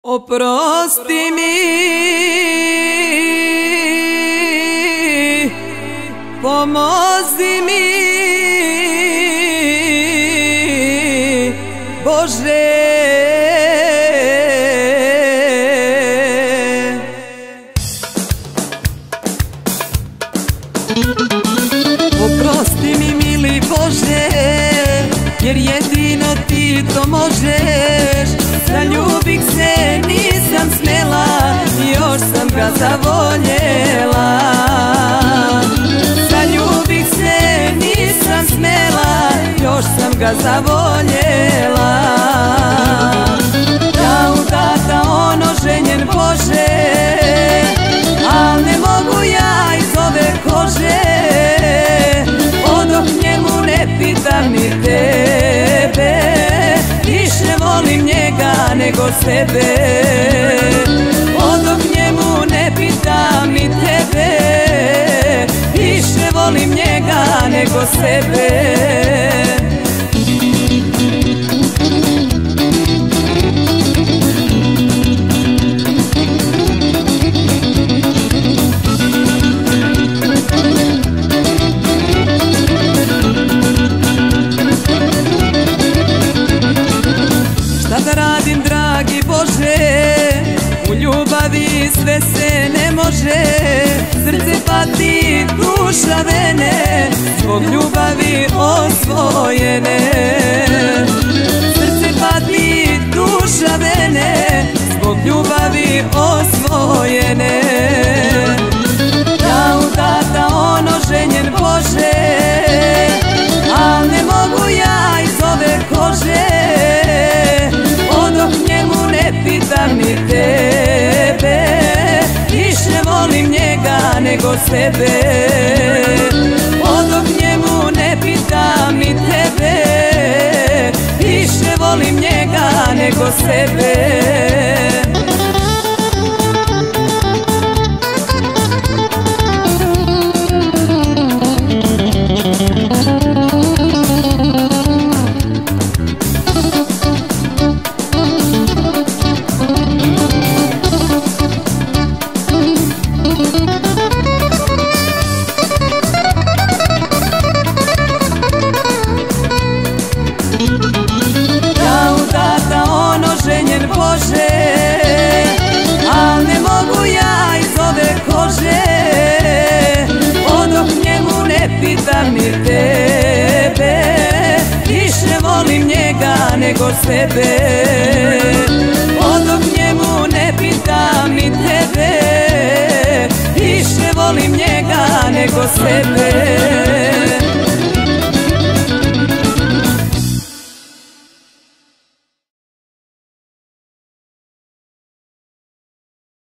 Oprosti mi, pomozi mi, Bože. Oprosti mi, mili Bože, jer jedino ti to možeš. Zaljubih se nisam smjela, još sam ga zavoljela. Zaljubih se nisam smjela, još sam ga zavoljela. Ja udata ono ženjen Bože, al ne mogu ja iz ove kože. Odoh njemu ne pitam ni tebe, više volim njega nego sebe. Odoh njemu ne pitam ni tebe, više volim njega nego sebe. Šta da radim, dragi Bože, u ljubavi sve se ne može. Srce pati, duša vene, zbog ljubavi osvojene. Srce pati, duša vene, zbog ljubavi osvojene. Ja udata ono ženjen Bože, al ne mogu ja iz ove kože. Pitam ni tebe, više volim njega nego sebe. Odoh njemu ne pitam ni tebe, više volim njega nego sebe. Bože, al ne mogu ja iz ove kože. Odoh njemu ne pitam ni tebe, više volim njega nego sebe. Odoh njemu ne pitam ni tebe, više volim njega nego sebe.